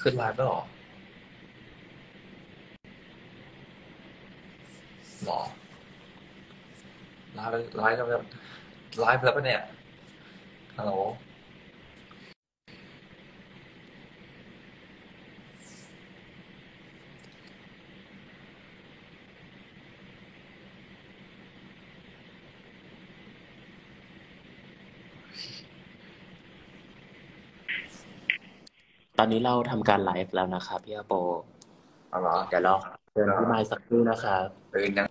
ขึ้นไลฟ์แล้วเหรอหรอไลฟ์ไลฟ์แล้วไลฟ์แล้วปะเนี่ยฮัลโหลตอนนี้เราทำการไลฟ์แล้วนะครับพี่อาโปอ๋อเหรอเดี๋ยวเราเชิญพี่ไมค์สักครู่นะครับตื่นยัง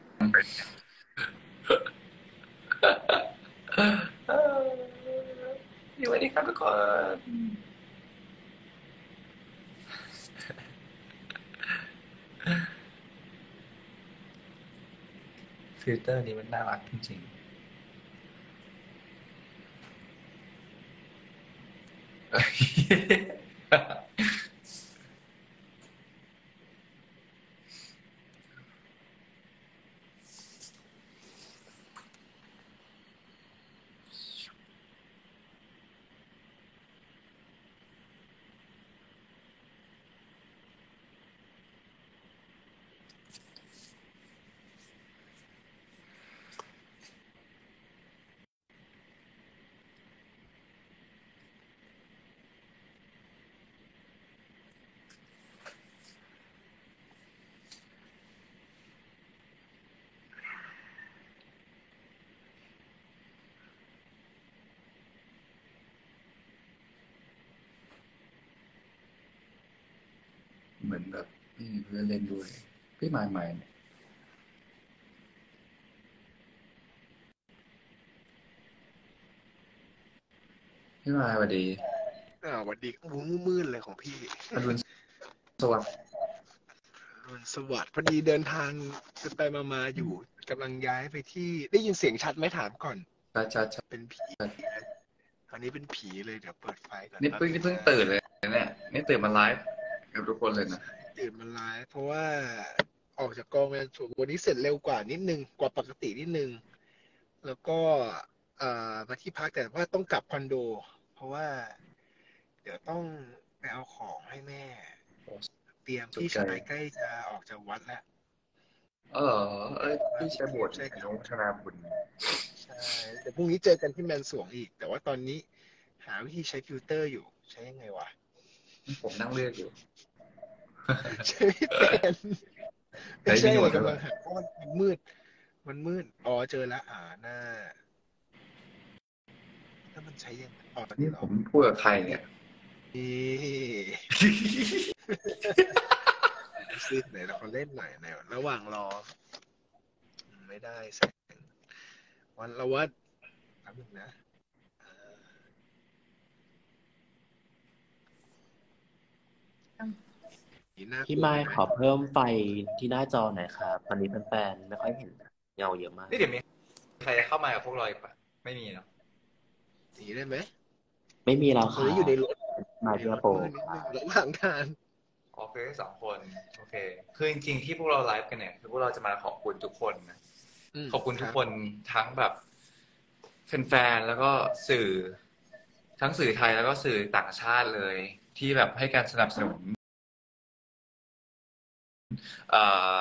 อยู่วันนี้ครับทุกคนฟิลเตอร์นี้มันน่ารักจริงๆเหมือนแบบนี่เพื่อนเล่นด้วยพี่มายใหม่พี่มายสวัสดีสวัสดีมืดเลยของพี่อรุณสวัสดิ์มันสวัสดิ์พอดีเดินทางไปมาอยู่กำลังย้ายไปที่ได้ยินเสียงชัดไหมถามก่อนชัดเป็นผีอันนี้เป็นผีเลยเดี๋ยวเปิดไฟก่อนนี่แป๊บเพิ่งนี่เพิ่งนึงนะตื่นเลยเนี่ยนี่ตื่นมาไลฟ์กับทุกคนเลยนะตื่นมาไลฟ์เพราะว่าออกจากกองงานวันนี้เสร็จเร็วกว่านิดนึงกว่าปกตินิดนึงแล้วก็มาที่พักแต่ว่าต้องกลับคอนโดเพราะว่าเดี๋ยวต้องไปเอาของให้แม่เตรียมสุขใจพี่ชายใกล้จะออกจากวัดแล้วเออเอ้ยพี่ใช้บวชใช่ครับอนุโมทนาบุญใช่เดี๋ยวพรุ่งนี้เจอกันที่แมนสวงอีกแต่ว่าตอนนี้หาวิธีใช้ฟิลเตอร์อยู่ใช้ยังไงวะผมนั่งเลือกอยู่ใช้ไม่เป็นไม่เฮ้ยใช่เลยมีหนวดด้วยเหรอกำลังหาเพราะมันมืดอ๋อเจอแล้วหน้าถ้ามันใช้ยังไงอ๋อตอนนี้เหรอนี่ผมพูดกับใครเนี่ยนี่ซิไหนเราขอเล่นหน่อยไหนระหว่างรอไม่ได้แสงวันละวัดแป๊บนึงนะนี่น่ากพี่ลัวไหมนะไมค์ขอเพิ่มไฟที่หน้าจอหน่อยครับตอนนี้แฟนๆไม่ค่อยเห็นเงาเยอะมากนี่เดี๋ยวมีใครเข้ามากับพวกเราอีกปะไม่มีเนาะหนีได้ไหมไม่มีแล้วตอนนี้อยู่ครับในรถไมค์พี่อาโปมืดนิดครับนึงระหว่างทางโอเคสองคนโอเคคือจริงๆที่พวกเราไลฟ์กันเนี่ยคือพวกเราจะมาขอบคุณทุกคนนะขอบคุณครับทุกคนทั้งแบบแฟนๆแล้วก็สื่อทั้งสื่อไทยแล้วก็สื่อต่างชาติเลยที่แบบให้การสนับสนุนเอ่อ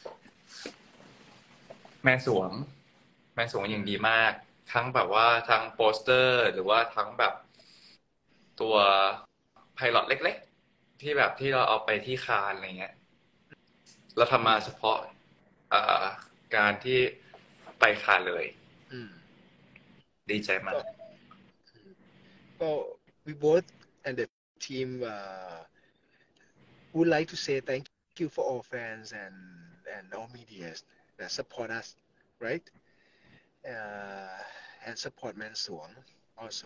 แมนสวงแมนสวงอย่างดีมากทั้งแบบว่าทั้งโปสเตอร์หรือว่าทั้งแบบตัวไพลอตเล็กๆที่แบบที่เราเอาไปที่คานอะไรเงี้ยเราทำมาเฉพาะเอ่อการที่ไปคานเลยอืมดีใจมาก็กก็ we both and the team would like to say thank you for all fans and all media that support us right and support แมนสวง also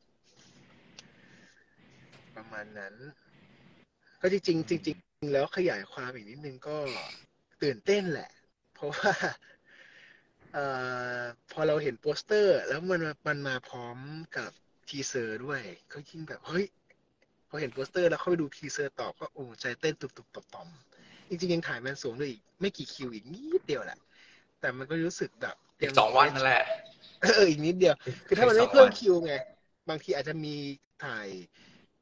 ประมาณนั้นก็จริงๆจริงๆแล้วขยายความอีกนิดนึงก็ตื่นเต้นแหละเพราะว่าเอ่พอเราเห็นโปสเตอร์แล้วมันมาพร้อมกับทีเซอร์ด้วยก็ยิ่งแบบเฮ้ย พอเห็นโปสเตอร์แล้วเข้าไปดูทีเซอร์ต่อก็โอ้ใจเต้นตุบๆต่อมๆจริงๆยังถ่ายแมนสวงด้วยอีกไม่กี่คิวอีกนิดเดียวแหละแต่มันก็รู้สึกแบบยังอีกสองเฟรชวันนั่นแหละอีกนิดเดียวคือถ้าอีมันไม่กสองวันเพิ่มคิวไงบางทีอาจจะมีถ่าย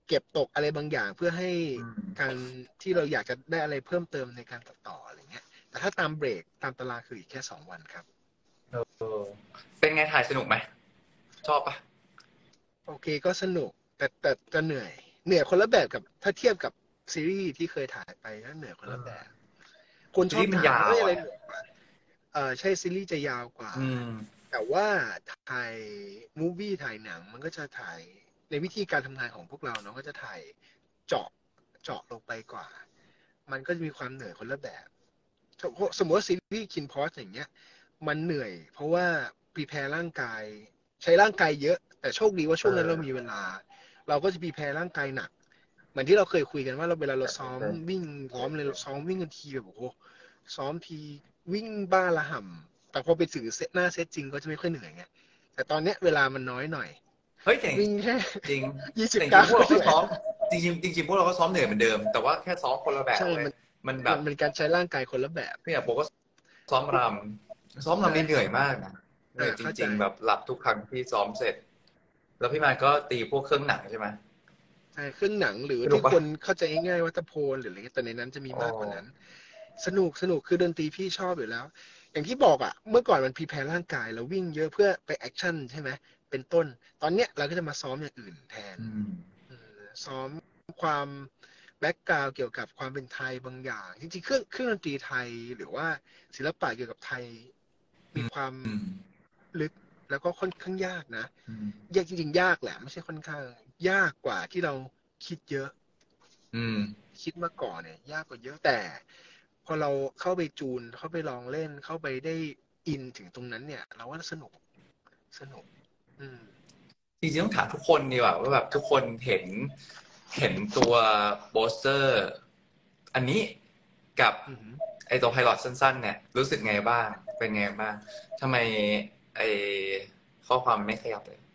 เก็บตกอะไรบางอย่างเพื่อให้อืมการที่เราอยากจะได้อะไรเพิ่มเติมในการตัดต่ออะไรเงี้ยแต่ถ้าตามเบรกตามตารางคืออีกแค่2 วันครับเออเป็นไงถ่ายสนุกไหมชอบปะโอเคก็สนุกแต่จะเหนื่อยคนละแบบกับถ้าเทียบกับซีรีส์ที่เคยถ่ายไปก็เหนื่อยคนเออละแบบคนชอบซีรีส์มันถามว่าเอ้ยอะไรยาวอ่ะเหนื่อยกว่าใช่ซีรีส์จะยาวกว่าอืมแต่ว่าถ่ายมูฟวี่ถ่ายหนังมันก็จะถ่ายในวิธีการทำงานของพวกเราเนาะก็จะถ่ายเจาะเจาะลงไปกว่ามันก็จะมีความเหนื่อยคนละแบบสมมติว่าซีรีส์คินพอสอย่างเงี้ยมันเหนื่อยเพราะว่าพรีแพร์ร่างกายใช้ร่างกายเยอะแต่โชคดีว่าเอช่วงนั้นเรามีอเวลาเราก็จะพรีแพร์ร่างกายหนักเหมือนที่เราเคยคุยกันว่าเราเวลาเราใช่ซ้อมใช่วิ่งซ้อมเลยเราซ้อมวิ่งกันทีแบบโอ้โหซ้อมทีวิ่งบ้าระห่ำแต่พอไปถึงเซตหน้าเซตจริงก็จะไม่ค่อยเหนื่อยไงแต่ตอนเนี้ยเวลามันน้อยหน่อยเฮ้ยแต่วิ่งแค่จริงยี่สิแต่บเก้าจริงๆพวกเราเหนื่อยก็ซ้อมจริงๆพวกเราก็ซ้อมเหนื่อยเหมือนเดิมแต่ว่าแค่ซ้อมคนละแบบใช่เว้ยมันแบบมันเป็นการใช้ร่างกายคนละแบบพี่อยากบอกว่าซ้อมรซ้อมรำนี่เหนื่อยมากนะเหนื่อยจเข้าใจริงๆแบบหลับทุกครั้งที่ซ้อมเสร็จแล้วพี่มายก็ตีพวกเครื่องหนังใช่ไหมใช่เครื่องหนังหรือสนุกปะที่คนเข้าใจง่ายๆว่าตะโพนหรืออะไรเงี้ยแต่ในนั้นจะมีอ๋อมากกว่านั้นสนุกคือดนตรีพี่ชอบอยู่แล้วอย่างที่บอกอ่ะเมื่อก่อนมันพรีแพร์ร่างกายเราวิ่งเยอะเพื่อไปแอคชั่นใช่ไหมเป็นต้นตอนเนี้ยเราก็จะมาซ้อมอย่างอื่นแทนอืมซ้อมความแบ็กกราวด์เกี่ยวกับความเป็นไทยบางอย่างจริงๆเครื่องดนตรีไทยหรือว่าศิลปะเกี่ยวกับไทยมีความอืมลึกแล้วก็ค่อนข้างยากนะอืมยากจริงๆยากแหละไม่ใช่ค่อนข้างยากกว่าที่เราคิดเยอะอืมคิดมาก่อนเนี่ยยากกว่าเยอะแต่พอเราเข้าไปจูนเข้าไปลองเล่นเข้าไปได้อินถึงตรงนั้นเนี่ยเราว่าสนุกอืมจริงๆต้องถามทุกคนดีกว่าว่าแบบทุกคนเห็นตัวโปสเตอร์อันนี้กับอืมไอตัวไพลอตสั้นๆเนี่ยรู้สึกไงบ้างเป็นไงบ้างทำไมไอข้อความมันไม่ขยับเลย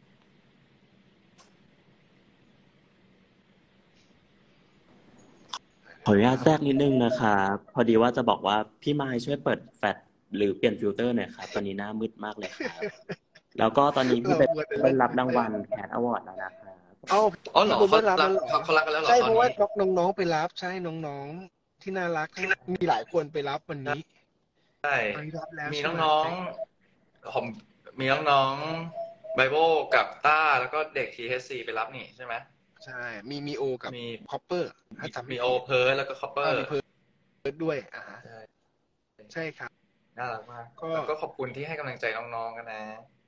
ขออนุญาตแทรกนิดนึงนะครับพอดีว่าจะบอกว่าพี่ไมค์ช่วยเปิดแฟลชหรือเปลี่ยนฟิลเตอร์หน่อยครับตอนนี้หน้ามืดมากเลยครับแล้วก็ตอนนี้พี่เราเบควรจะนเล่นรับรางวัลฟิลเตอร์แคทอวอร์ดแล้วนะครับเอาอ๋อเหรอพี่บุญได้รับรับแล้วเหรอเขารับกันแล้วเหรอใช่เพราะว่าตอนนี้น้องๆไปรับใช่น้องๆที่น่ารักทั้งมีหลายคนไปรับวันนี้ใช่ตอนนี้รับแล้วมีใช่ไหมน้องๆผมมีน้องๆไบเบิลกับต้าแล้วก็เด็ก THC ไปรับนี่ใช่ไหมใช่มีโอกับมีคอปเปอร์ถ้าจำไม่มีโอผิดเพิร์ลแล้วก็คอปเปอร์มีเพิร์ดด้วยใช่ใช่ครับน่ารักมากก็แล้วก็ขอบคุณที่ให้กำลังใจน้องๆกันนะ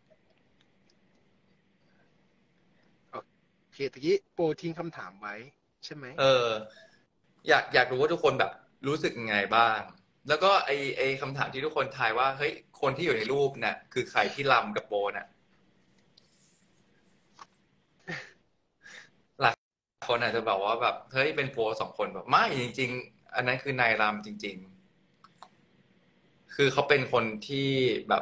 โอเคตะกี้โปรทิ้งคำถามไว้ใช่ไหมเอออยากรู้ว่าทุกคนแบบรู้สึกยังไงบ้างแล้วก็ไอคำถามที่ทุกคนทายว่าเฮ้ยคนที่อยู่ในรูปเนี่ยคือใครที่รำกับโบน่ะหลายคนอาจจะบอกว่าแบบเฮ้ยเป็นโบ2 คนแบบไม่จริงๆอันนั้นคือนายรำจริงๆคือเขาเป็นคนที่แบบ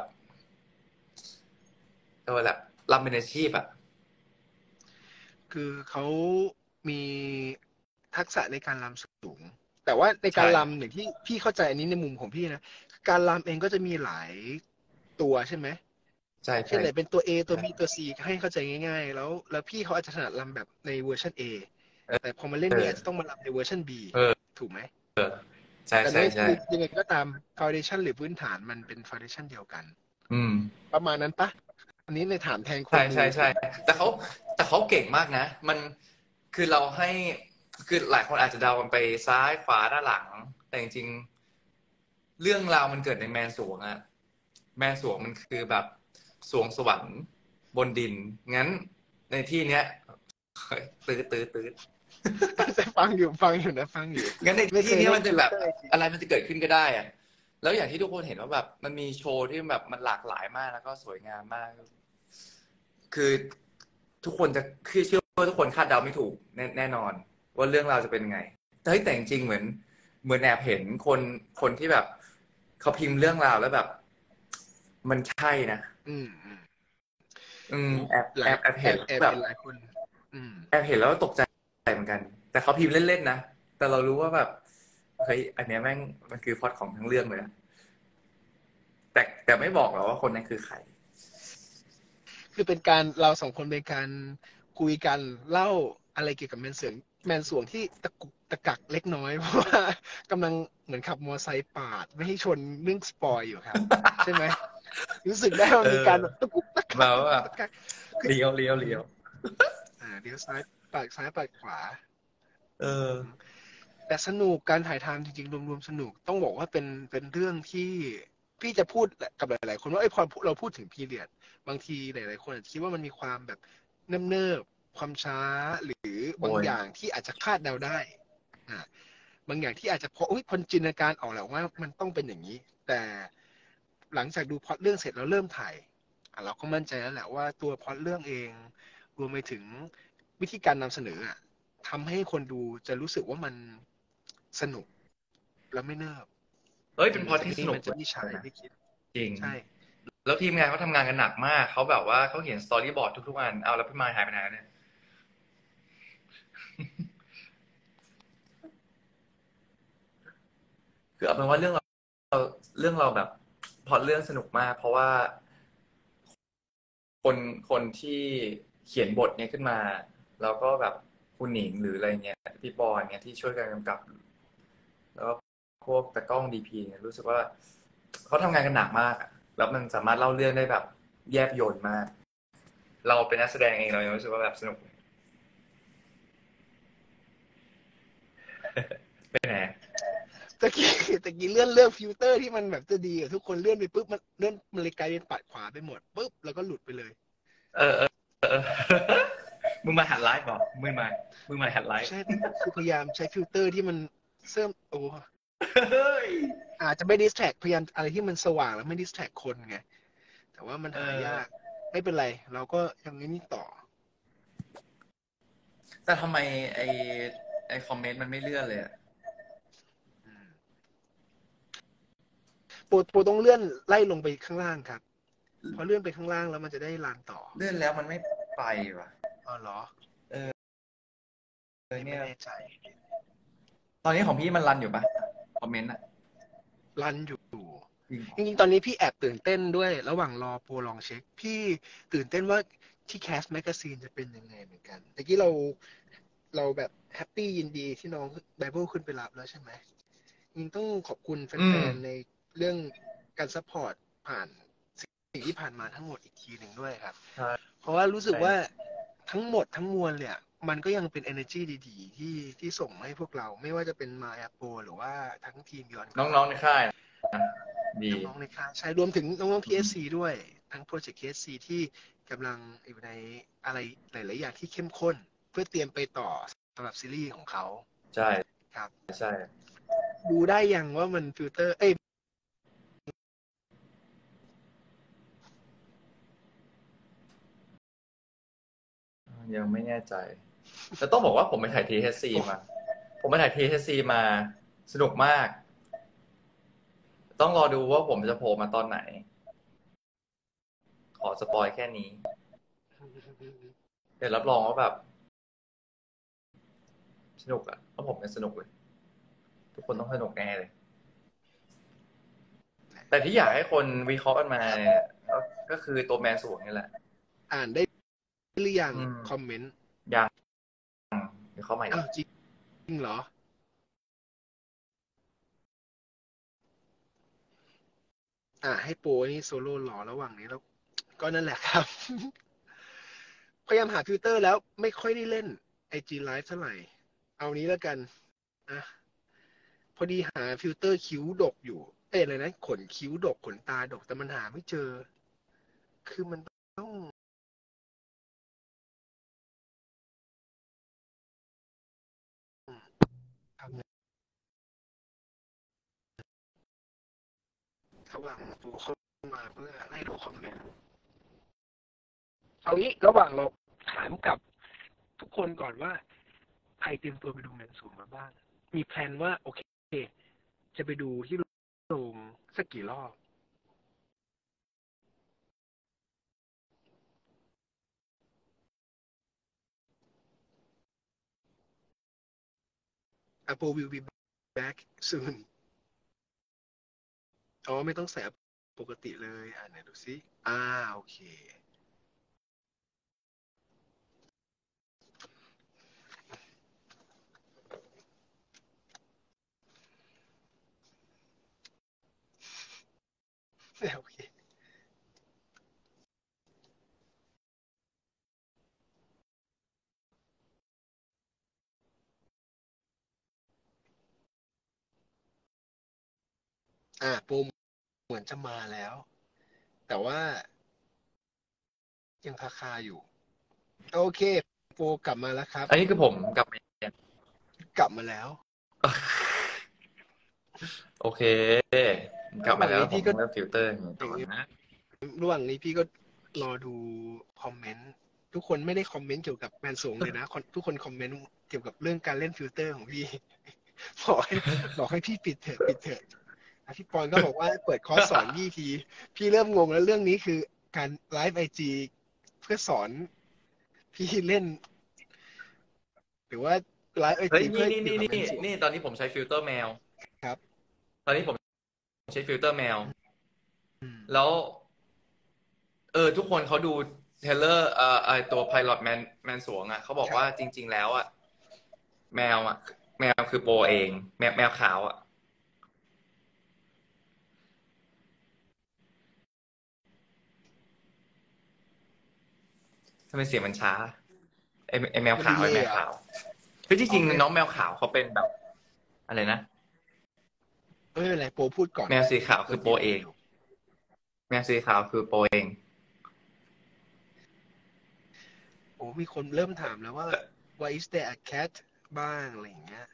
แบบรำเป็นอาชีพอะคือเขามีทักษะในการรำสูงแต่ว่าในการใช่รำอย่างที่พี่เข้าใจอันนี้ในมุมของพี่นะการรำเองก็จะมีหลายตัวใช่ไหมใช่ใช่เช่นไหนเป็นตัว A ตัวใช่ B ตัว C ให้เข้าใจง่ายๆแล้วพี่เขาอาจจะถนัดรำแบบในเวอร์ชัน A เออแต่พอมาเล่นเออเนี่ยอาจจะต้องมารำในเวอร์ชัน B เออถูกไหมใช่แต่นั่นใช่ใช่คือยังไงก็ตามฟ u n เดชันหรือพื้นฐานมันเป็นฟ u n เดชันเดียวกันอืมประมาณนั้นปะอันนี้ในถามแทนคใช่นดูใช่ใช่ถูกไหมแต่เขาแต่เขาเก่งมากนะมันคือเราให้คือหลายคนอาจจะเดากันไปซ้ายขวาด้านหลังแต่จริงๆเรื่องราวมันเกิดในแมนสวงอะแมนสวงมันคือแบบสวงสวรรค์บนดินงั้นในที่เนี้ยเฮ้ยตื้อฟังอยู่นะฟังอยู่งั้นในไม่เคที่เนี้ยยเล่นมันจะแบบฟิลเตอร์จริงอะไรมันจะเกิดขึ้นก็ได้อะแล้วอย่างที่ทุกคนเห็นว่าแบบมันมีโชว์ที่แบบมันหลากหลายมากแล้วก็สวยงามมาก คือทุกคนจะคือเชื่อว่าทุกคนคาดเดาไม่ถูกแน่นอนว่าเรื่องราวจะเป็นไงแต่เฮ้ยแต่จริงๆเหมือนแอบเห็นคนที่แบบเขาพิมพ์เรื่องราวแล้วแบบมันใช่นะอืมอืมอืมโอ้แอบหลายแอบแอบแอบแอบเห็นแล้วแบบเห็นหลายคนอืมแอบเห็นแล้วตกใจเหมือนกันแต่เขาพิมพ์เล่นๆนะแต่เรารู้ว่าแบบเฮ้ยอันเนี้ยแม่งมันคือพล็อตของทั้งเรื่องเลยนะแต่ไม่บอกหรอกว่าคนนั้นคือใครคือเป็นการเราสองคนเป็นการคุยกันเล่าอะไรเกี่ยวกับแมนสวงที่ตะกุกตะกักเล็กน้อยเพราะว่ากำลังเหมือนขับมอไซค์ปาดไม่ให้ชนเรื่องสปอยอยู่ครับใช่ไหมรู้สึกได้ว่ามีการแบบตะกุกตะกักแบบว่าตะกักเลี้ยวเลี้ยวเลี้ยวเดี๋ยวซ้ายปาดขวาเออแต่สนุกการถ่ายทำจริงๆรวมๆสนุกต้องบอกว่าเป็นเรื่องที่พี่จะพูดกับหลายๆคนว่าพอเราพูดถึงพีเรียดบางทีหลายๆคนอาจจะคิดว่ามันมีความแบบเนิบๆความช้าหรือบางโอ้ยอย่างที่อาจจะคาดเดาได้อ่าบางอย่างที่อาจจะพอจินตนาการออกแล้วว่ามันต้องเป็นอย่างนี้ แต่หลังจากดูพล็อตเรื่องเสร็จแล้วเริ่มถ่ายเราก็มั่นใจแล้วแหละว่าตัวพล็อตเรื่องเองรวมไปถึงวิธีการนำเสนอทำให้คนดูจะรู้สึกว่ามันสนุกแล้วไม่เนิบเฮ้ยเป็นพล็อตที่สนุกมันจะไม่ใช่นะไม่คิดจริงใช่แล้วทีมงานเขาทำงานกันหนักมากเขาแบบว่าเขาเขียนสตอรี่บอร์ดทุกๆอันเอาแล้วพี่มายหายไปไหนแล้วเนี่ย คือเอาเป็นว่าเรื่องเราแบบพล็อตเรื่องสนุกมาก เพราะว่าคนที่เขียนบทเนี้ยขึ้นมาแล้วก็แบบคุณหนิงหรืออะไรเงี้ยพี่ปอนเนี่ยที่ช่วยกันกำกับ แล้วก็พวกตากล้องดีพีเนี่ยรู้สึกว่าเขาทำงานกันหนักมากอะแล้วมันสามารถเล่าเรื่องได้แบบแยบยลมาก เราเป็นนักแสดงเองเรายังรู้สึกว่าแบบสนุกเป็นไงตะกี้เลื่อนฟิลเตอร์ที่มันแบบจะดีกับทุกคนเลื่อนไปปุ๊บมันเลื่อนมันเลยกลายเป็นปัดขวาไปหมดปุ๊บแล้วก็หลุดไปเลยเออมึงมาหัดไลฟ์บอกมึงมาหัดไลฟ์ใช่คือพยายามใช้ฟิลเตอร์ที่มันเสริมเฮ้ยอาจจะไม่ดิสแทรกพยายามอะไรที่มันสว่างแล้วไม่ดิสแทรกคนไงแต่ว่ามันหายากไม่เป็นไรเราก็ยังนี้ต่อแต่ทำไมไอคอมเมนต์มันไม่เลื่อนเลยอะโปรต้องเลื่อนไล่ลงไปข้างล่างครับพอเลื่อนไปข้างล่างแล้วมันจะได้ลานต่อเลื่อนแล้วมันไม่ไปว่ะอ๋อเหรอเนี่ไม่ยแน่ใจตอนนี้ของพี่มันรันอยู่ปะคอมเมนต์อะรันอยู่จริงเหรอจริงๆ ตอนนี้พี่แอบตื่นเต้นด้วย ระหว่างรอโปรลองเช็ค พี่ตื่นเต้นว่าที่แคสแมกกาซีนจะเป็นยังไงเหมือนกันเมื่อกี้เราแบบแฮปปี้ยินดีที่น้องไบเบิลขึ้นไปรับแล้วใช่ไหมยิงต้องขอบคุณแฟนๆ ในเรื่องการซัพพอร์ตผ่านสิ่งที่ผ่านมาทั้งหมดอีกทีหนึ่งด้วยครับใช่เพราะว่ารู้สึกว่าทั้งหมดทั้งมวลเนี่ยมันก็ยังเป็น energy ดีๆที่ส่งให้พวกเราไม่ว่าจะเป็นมาแอปโปหรือว่าทั้งทีมย้อนน้องๆในค่ายนะดีน้องๆในค่ายใช่รวมถึงน้องๆ TSC ด้วยทั้งโปรเจกต์ TSC ที่กำลังอยู่ในอะไรหลายๆอย่างที่เข้มข้นเพื่อเตรียมไปต่อสำหรับซีรีส์ของเขาใช่ครับใช่ดูได้ยังว่ามันฟิลเตอร์ยังไม่แน่ใจแต่ต้องบอกว่าผมไปถ่าย THC มา ผมไปถ่าย THC มาสนุกมาก ต้องรอดูว่าผมจะโผล่มาตอนไหน ขอสปอยแค่นี้ เดี๋ยวรับรองว่าแบบ สนุกอะเพราะผมเนี่ยสนุกเลย ทุกคนต้องสนุกแน่เลย แต่ที่อยากให้คนวิเคราะห์กันมาเนี่ยก็คือตัวแมนสวงนี่แหละอ่านได้หรือยังคอมเมนต์ยังเดี๋ยวเข้าใหม่อ้าวจริงเหรอให้โปรนี่โซโล่รอระหว่างนี้แล้วก็นั่นแหละครับ พยายามหาฟิลเตอร์แล้วไม่ค่อยได้เล่น IG Live เท่าไหร่ เอานี้แล้วกันนะพอดีหาฟิลเตอร์คิ้วดกอยู่อะไรนะขนคิ้วดกขนตาดกแต่มันหาไม่เจอ คือมันต้องทำระหว่างตัวเข้ามาเพื่อไล่ดูคอมเมนต์เอางี้ระหว่างเราถามกับทุกคนก่อนว่าใครเตรียมตัวไปดูแมนสูงมาบ้าง มีแพลนว่าโอเคจะไปดูที่โรงสักกี่รอบApple will be back soon อ๋อไม่ต้องใส่ปกติเลยไหนดูซิโอเคโปรเหมือนจะมาแล้ว แต่ว่ายังคาอยู่โอเคโปรกลับมาแล้วครับอันนี้คือผมกลับมาเรียนกลับมาแล้วโอเคกลับระหมาแล้วว่างนี้พี่ก็ผมต้องเลือกฟิลเตอร์อย่างนี้ต่อนะระหว่างนี้พี่ก็รอดูคอมเมนต์ทุกคนไม่ได้คอมเมนต์เกี่ยวกับแมนสวงเลยนะทุกคนคอมเมนต์เกี่ยวกับเรื่องการเล่นฟิลเตอร์ของพี่ บอกให้พี่ปิดเถอะปิดเถอะพี่ปอนก็บอกว่าเปิดคอร์สสอนพี่ทีพี่เริ่มงงแล้วเรื่องนี้คือการไลฟ์ไอจีเพื่อสอนพี่เล่น หรือว่าไลฟ์ไอเฮ้ยจีเพื่ออยู่กับแมนสวงนี่ตอนนี้ผมใช้ฟิลเตอร์แมวครับตอนนี้ผมใช้ฟิลเตอร์แมวอืมแล้วทุกคนเขาดูเทรลเลอร์ไอตัวไพลอตแมนสวงอ่ะเขาบอกว่าครับจริงๆแล้วอ่ะแมวอ่ะแมวคือโปรเองแมวขาวอ่ะทำไมเสียงมันช้าไอแมวมันขาวดีเลยเหรอไอแมวขาวเฮ้ยที่จริงโอเคน้องแมวขาวเขาเป็นแบบอะไรนะไม่เป็นไรโปรพูดก่อนแมวสีขาวเปิดคือโปรเองวิวอยู่แมวสีขาวคือโปรเองโอ้มีคนเริ่มถามแล้วว่า why is there a cat บ้างอะไรอย่างเงี้ย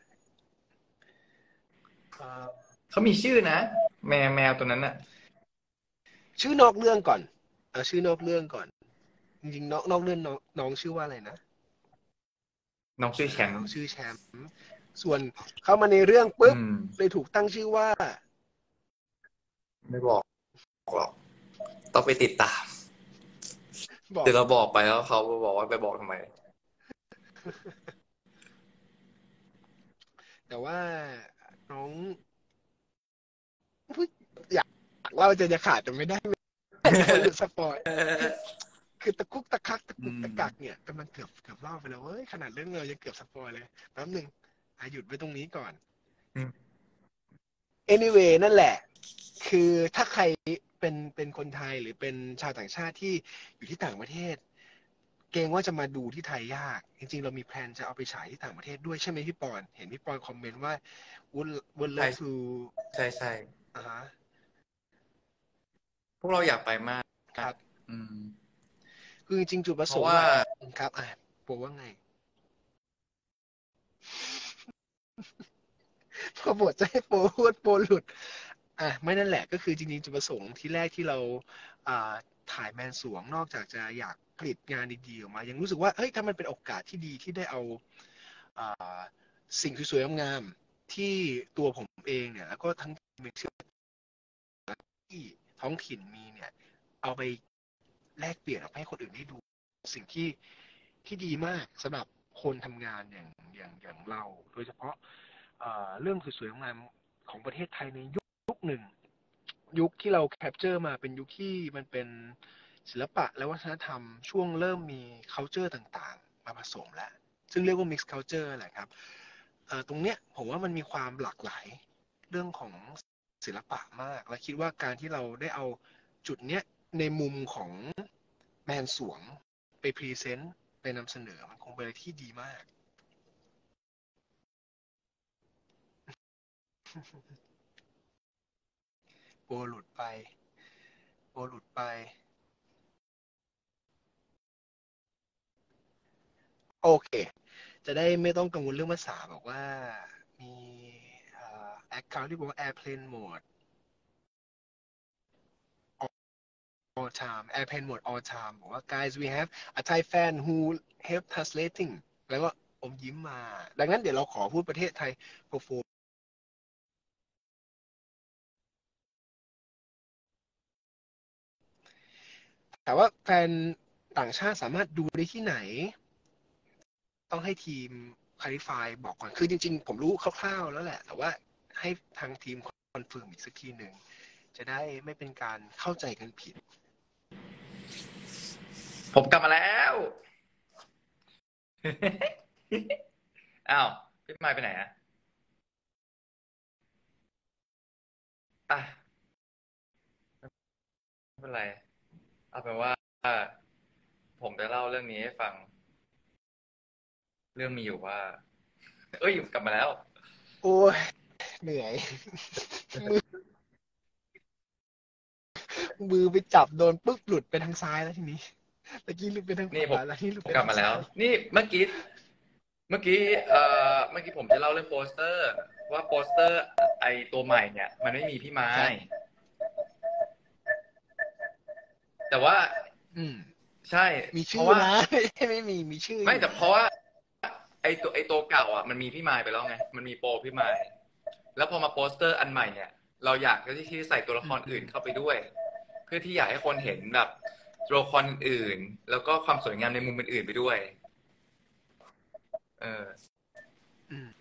เอ่อเขามีชื่อนะแมวตัวนั้นน่ะชื่อนอกเรื่องก่อนเอาชื่อนอกเรื่องก่อนจริงๆนอกเรื่องน้องชื่อว่าอะไรนะน้องชื่อแชมป์น้องชื่อแชมป์ส่วนเข้ามาในเรื่องปุ๊บอืมเลยถูกตั้งชื่อว่าไม่บอกหรอกต้องไปติดตามบอกเดี๋ยวเราบอกไปแล้วเขาบอกว่าไปบอกทำไมแต่ว่าน้องอยากเล่าจะขาดแต่ไม่ได้เดี๋ยวหลุดสปอย คือตะคุกตะคักตะอืกุกมตะกักเนี่ยกำลังเกือบเล่าไปแล้วเว้ยขนาดเรื่องเรายังเกือบสปอยเลยแป๊บหนึ่งหยุดไว้ตรงนี้ก่อนอืม anyway นั่นแหละคือถ้าใครเป็นคนไทยหรือเป็นชาวต่างชาติที่อยู่ที่ต่างประเทศเกรงว่าจะมาดูที่ไทยยากจริงๆเรามีแพลนจะเอาไปฉายที่ต่างประเทศด้วยใช่ไหมพี่ปอนเห็นพี่ปอนคอมเมนต์ว่า would ใช่ love to ใช่อ่าฮะพวกเราอยากไปมากครับอืมคือจริงๆจุดประเพราะว่าสงค์หลักครับบอกว่าไงพอบทจะให้โปรพูดโปรหลุด ไม่นั่นแหละก็คือจริงๆจุดประสงค์ที่แรกที่เราอ่าถ่ายแมนสวงนอกจากจะอยากผลิตงานดีๆออกมายังรู้สึกว่าเฮ้ยถ้ามันเป็นโอกาสที่ดีที่ได้เอาอ่าสิ่งสวยๆงามๆที่ตัวผมเองเนี่ยแล้วก็ทั้งเป็นเชื่อที่ท้องถิ่นมีเนี่ยเอาไปแลกเปลี่ยนออกให้คนอื่นได้ดูสิ่งที่ดีมากสำหรับคนทำงานอย่างเราโดยเฉพาะเรื่องสวยๆงามๆของประเทศไทยในยุคหนึ่ง ยุคที่เราแคปเจอร์มาเป็นยุคที่มันเป็นศิลปะและวัฒนธรรมช่วงเริ่มมี culture ต่างๆมาผสมแล้วซึ่งเรียกว่า mixed culture แหละครับตรงเนี้ยผมว่ามันมีความหลากหลายเรื่องของศิลปะมากและคิดว่าการที่เราได้เอาจุดเนี้ยในมุมของแมนสวงไปพรีเซนต์ไปนำเสนอมันคงเป็นอะไรที่ดีมากโปรหลุดไปโปรหลุดไปโอเค จะได้ไม่ต้องกังวลเรื่องภาษาบอกว่ามีaccount ที่บอกว่า airplane mode all time airplane mode all time บอกว่า guys we have a Thai fan who help translating แล้วก็อมยิ้มมาดังนั้นเดี๋ยวเราขอพูดประเทศไทย perform แต่ว่าแฟนต่างชาติสามารถดูได้ที่ไหนต้องให้ทีม clarify บอกก่อนคือจริงๆผมรู้คร่าวๆแล้วแหละแต่ว่าให้ทางทีมคอนเฟิร์มอีกสักทีหนึ่งจะได้ไม่เป็นการเข้าใจกันผิดผมกลับมาแล้วอ้าวพี่ไมค์ไปไหนอ่ะไม่เป็นไรเอาเป็นว่าผมจะเล่าเรื่องนี้ให้ฟังเรื่องมีอยู่ว่ากลับมาแล้วโอ้ยเหนื่อยมือไปจับโดนปุ๊บหลุดไปทางซ้ายแล้วทีนี้ตะกี้หลุดไปทางขนี่ผวาม แล้วนี่หลุดไปกลับทางมาแล้วซ้ายนี่เมื่อกี้เมื่อกี้ผมจะเล่าเรื่องโปสเตอร์ว่าโปสเตอร์ไอตัวใหม่เนี่ยมันไม่มีพี่ไม้ครับแต่ว่าอืมใช่มีเพราะว่าชื่อนะไม่มีชื่ออไม่ยู่แต่เพราะว่าไอตัวเก่าอ่ะมันมีพี่ไม้ไปแล้วไงมันมีโปรพี่ไม้แล้วพอมาโปสเตอร์อันใหม่เนี่ยเราอยากที่ใส่ตัวละครอื่นเข้าไปด้วยเพื่อที่อยากให้คนเห็นแบบตัวละครอื่นแล้วก็ความสวยงามในมุมอื่นๆไปด้วยเอออืม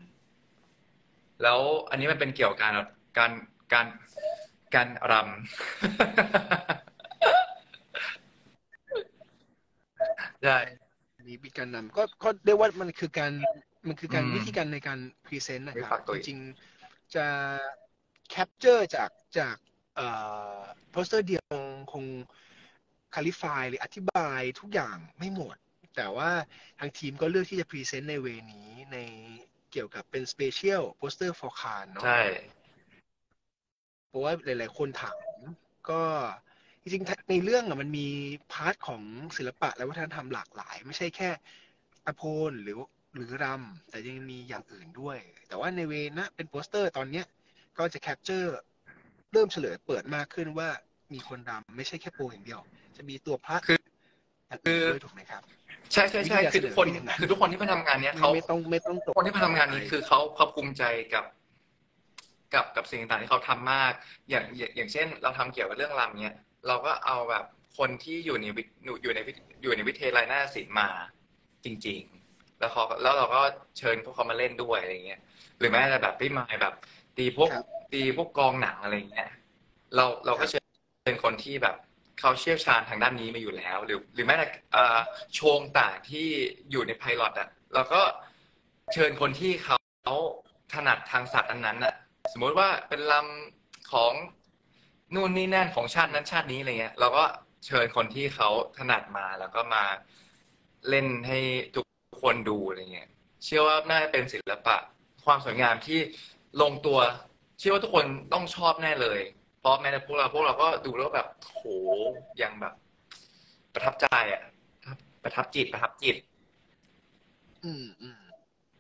แล้วอันนี้มันเป็นเกี่ยวกับการการการรำใช่มีการนำก็เรียกว่ามันคือการอืมวิธีการในการพรีเซนต์นะครับไปฝากตัวอีกจริงๆจะแคปเจอร์จากเอ่โปสเตอร์เดียวคงคาลิฟายหรืออธิบายทุกอย่างไม่หมดแต่ว่าทางทีมก็เลือกที่จะพรีเซนต์ในเวนี้ในเกี่ยวกับเป็นสเปเชียลโปสเตอร์ฟอร์คานเนาะใช่เพราะว่าหลายๆคนถามก็จริงๆในเรื่องมันมีพาร์ทของศิลปะและวัฒนธรรมหลากหลายไม่ใช่แค่อโพลหรือรำแต่ยังมีอย่างอื่นด้วยแต่ว่าในเวนะเป็นโปสเตอร์ตอนเนี้ยก็จะแคปเจอร์เริ่มเฉลยเปิดมากขึ้นว่ามีคนรำไม่ใช่แค่โปรอย่างเดียวจะมีตัวพระคืออย่างคืออื่นด้วยถูกไหมครับใช่ใช่วิใช่ธีการเสนอเป็นอย่างนั้นคือทุกคนที่มาทำงานเนี้ยเขาไม่ต้องตกคนที่มาทำงานใจนี้คือเขาภูมิใจกับสิ่งต่างๆที่เขาทำมากอย่างเช่นเราทำเกี่ยวกับเรื่องรำเนี้ยเราก็เอาแบบคนที่อยู่ในวิทยาลัยนาฏศิลป์มาจริงๆแล้วเราก็เชิญพวกเขามาเล่นด้วยอะไรเงี้ยหรือแม้แต่แบบพี่มายแบบตีพวกครับตีพวกกองหนังอะไรเงี้ยเราครับก็เชิญคนที่แบบเขาเชี่ยวชาญทางด้านนี้มาอยู่แล้วหรือแม้แต่โชงต่างที่อยู่ในไพลอตอ่ะเราก็เชิญคนที่เขาถนัดทางศาสตร์อันนั้นอ่ะ สมมติว่าเป็นลำของนู่นนี่นั่นของชาตินั้นชาตินี้อะไรเงี้ยเราก็เชิญคนที่เขาถนัดมาแล้วก็มาเล่นให้ทุกคนดูอะไรเงี้ยเชื่อว่าน่าจะเป็นศิลปะความสวยงามที่ลงตัวเชื่อว่าทุกคนต้องชอบแน่เลยเพราะแม้แต่พวกเราก็ดูแล้วแบบโหยังแบบประทับใจอ่ะประทับจิตอืมอืม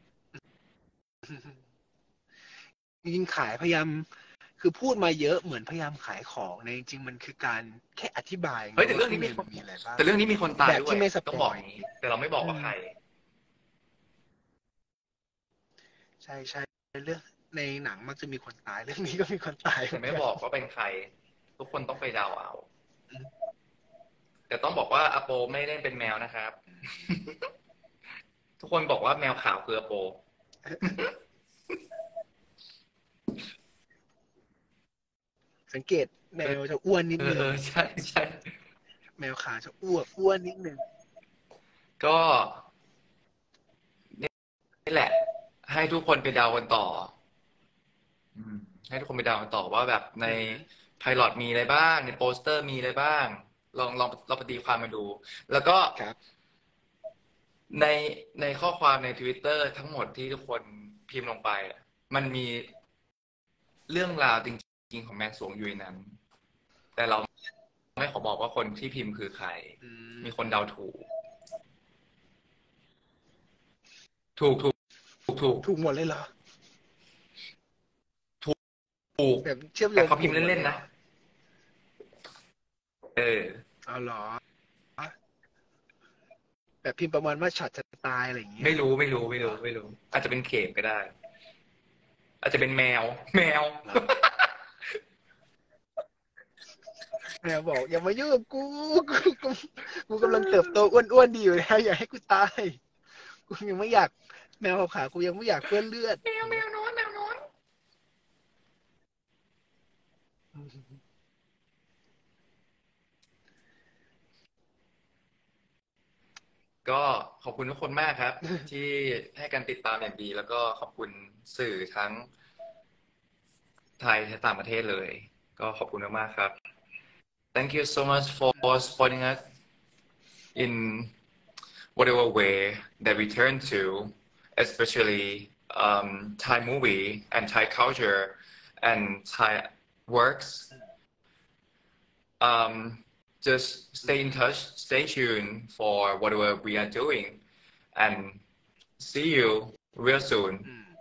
จริงๆขายพยายาม คือพูดมาเยอะเหมือนพยายามขายของในจริงๆมันคือการแค่อธิบายไงเฮ้ยแต่ว่าเรื่องนี้มีคนข้างในมันมีอะไรบ้างแต่เรื่องนี้มีคนตายด้วยแบบที่ไม่สต้องปอยบอกอย่างนี้แต่เราไม่บอกว่าใครใช่ใช่เรื่องในหนังมักจะมีคนตายเรื่องนี้ก็มีคนตายเหแต่มือนกันไม่บอกว่าเป็นใครทุกคนต้องไปเดาเอา แต่ต้องบอกว่าอโปไม่เล่นเป็นแมวนะครับทุกคนบอกว่าแมวขาวคืออโปสังเกตแมวจะอ้วนนิดนึงใช่ใช่แมวขาจะอ้วนนิดนึงก็นี่แหละให้ทุกคนไปเดากันต่ออืมให้ทุกคนไปเดากันต่อว่าแบบในอืมไพลอตมีอะไรบ้างในโปสเตอร์มีอะไรบ้างลองไปตีความมาดูแล้วก็ครับในในข้อความใน Twitter ทั้งหมดที่ทุกคนพิมพ์ลงไปอะมันมีเรื่องราวจริงๆของแมนสวงอยู่ในนั้นแต่เราไม่ขอบอกว่าคนที่พิมพ์คือใครอืมมีคนเดาถูกถูกถูกหมดเลยเหรอถูกแบบเชื่อมโยแต่เขาพิงถูมพ์เล่นๆนะกหมดเลยเหรอเออเอาเหรอแบบพิมพ์ประมาณว่าช็อตจะตายอะไรอย่างเงี้ยไม่รู้อาจจะเป็นเข็มก็ได้อาจจะเป็นแมวเหรอแมวบอกอย่ามายุ่งกับกูกูกำลังเติบโตอ้วนๆดีอยู่แล้วอย่าให้กูตายกูยังไม่อยากแมวขาวๆกูยังไม่อยากเปื้อนเลือดแมวน้อยก็ขอบคุณทุกคนมากครับที่ให้การติดตามอย่างดีแล้วก็ขอบคุณสื่อทั้งไทยและต่างประเทศเลยก็ขอบคุณมากๆครับ Thank you so much for supporting us in whatever way that we turn to, especially Thai movie and Thai culture and Thai works. just stay in touch, stay tuned for whatever we are doing, and see you real soon. อืม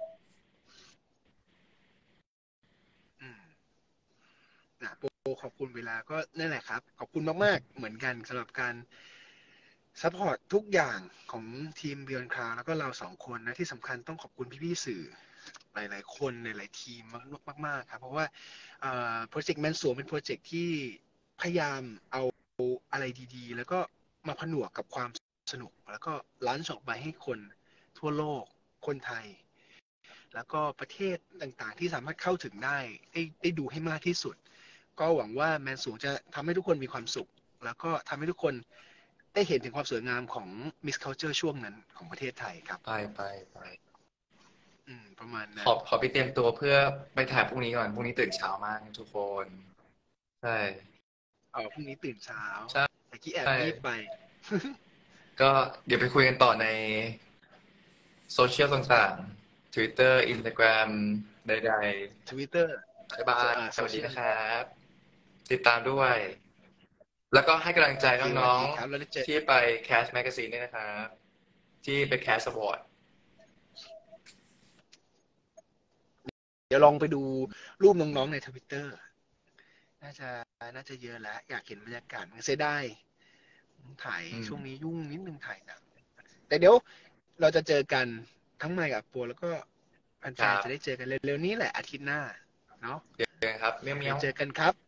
อืมโปขอบคุณเวลาก็นั่นแหละครับ ขอบคุณมากๆเหมือนกันสำหรับการซัพพอร์ตทุกอย่างของทีม Beyond Cloud แล้วก็เราสองคนนะที่สำคัญต้องขอบคุณพี่ๆสื่อหลายๆคนหลายๆทีมมากๆครับเพราะว่าโปรเจกต์แมนสวงเป็นโปรเจกต์ที่พยายามเอาอะไรดีๆแล้วก็มาผนวกกับความสนุกแล้วก็ลันช์ออกไปให้คนทั่วโลกคนไทยแล้วก็ประเทศต่างๆที่สามารถเข้าถึงได้ดูให้มากที่สุดก็หวังว่าแมนสูงจะทำให้ทุกคนมีความสุขแล้วก็ทำให้ทุกคนได้เห็นถึงความสวยงามของ Miss Culture ช่วงนั้นของประเทศไทยครับไปประมาณนั้ขนอไปเตรียมตัวเพื่อไปถ่ายพรุ่งนี้ก่อนพรุ่งนี้ตื่นเช้ามากทุกคนใช่พรุ่งนี้ตื่นเช้าใช่แต่กี้แอบรีบไปก็เดี๋ยวไปคุยกันต่อในโซเชียลต่างๆ Twitter Instagram ใด Twitter ๆบ๊ายบายสวัสดีนะครับ ติดตามด้วย แล้วก็ให้กำลังใจน้องๆที่ไป Cast Magazine ด้วยนะครับ ที่ไป Cast Award เดี๋ยวลองไปดูรูปน้องๆใน Twitter น่าจะเยอะแล้วอยากเห็นบรรยากาศมันเสียดายถ่ายช่วงนี้ยุ่งนิดนึงถ่ายหนังแต่เดี๋ยวเราจะเจอกันทั้งไมค์กับโปรแล้วก็แฟนๆจะได้เจอกันเร็วๆนี้แหละอาทิตย์หน้าเนาะเจอกันครับเมียวเจอกันครับ